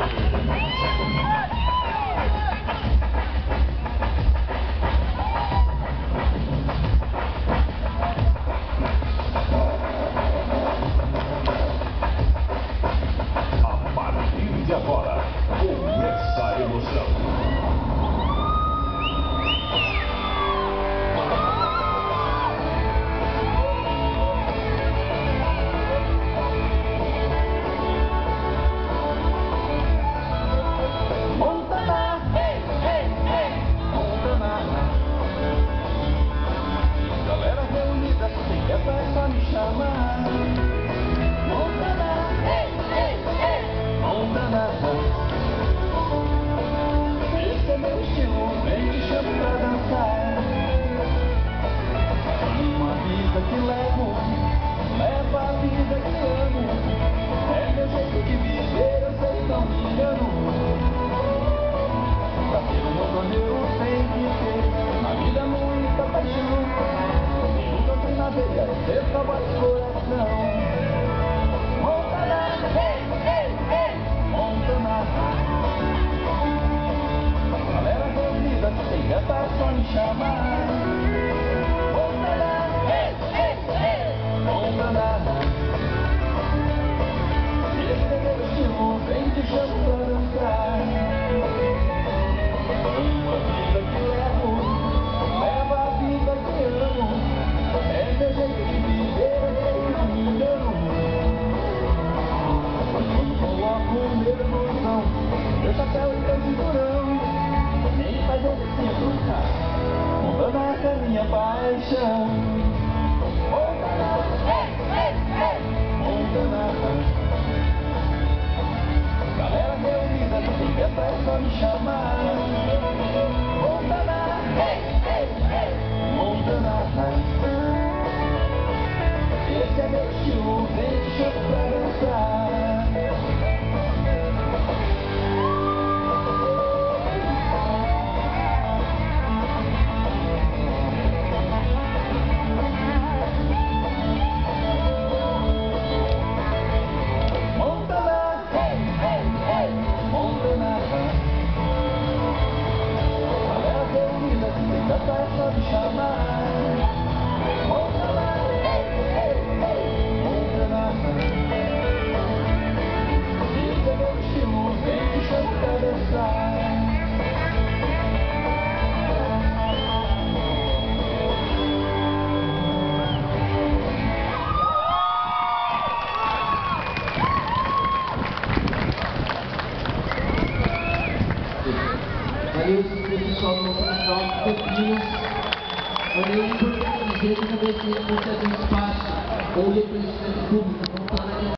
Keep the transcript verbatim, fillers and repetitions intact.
E agora, começa a emoção. Montana, hey, hey, hey, Montana. Galera reunida, sem festa é só me chamar. Montana, hey, hey, hey, Montana. Esse é meu estilo, vem te chamo pra dançar. Uma vida que levo, leva a vida que amo. É meu jeito de viver, eu sei, não me engano. Pra ser um motoneiro tem que ter na vida muita paixão. E nunca tem na veia, você só bate coração. Montana, hey, hey, hey, Montana. Galera reunida, sem festa é só me chamar. Montana, hey, hey, hey, Montana. Esse é meu estilo, vem te chamo pra dançar. Uma vida que levo, leva a vida que amo. É meu jeito de viver, eu não me engano. Quando coloco o meu emoção, meu chapéu e meu cinturão, nem faz eu decido, Montana, essa é minha paixão. Montana, hey, hey, hey, Montana. Galera reunida, tem festa é só me chamar. Montana, hey, hey, hey, Montana. Esse é meu estilo, vem te chamo pra dançar. Montana, hey, hey, hey, Montana. Galera reunida, tem festa é só me chamar. Montana, hey, hey, hey, Montana. Esse é meu estilo, vem te chamo pra dançar. Valeu, pessoal do Nacional de Campinas. Valeu, importante dizer que também tem um espaço ou reconhecimento público.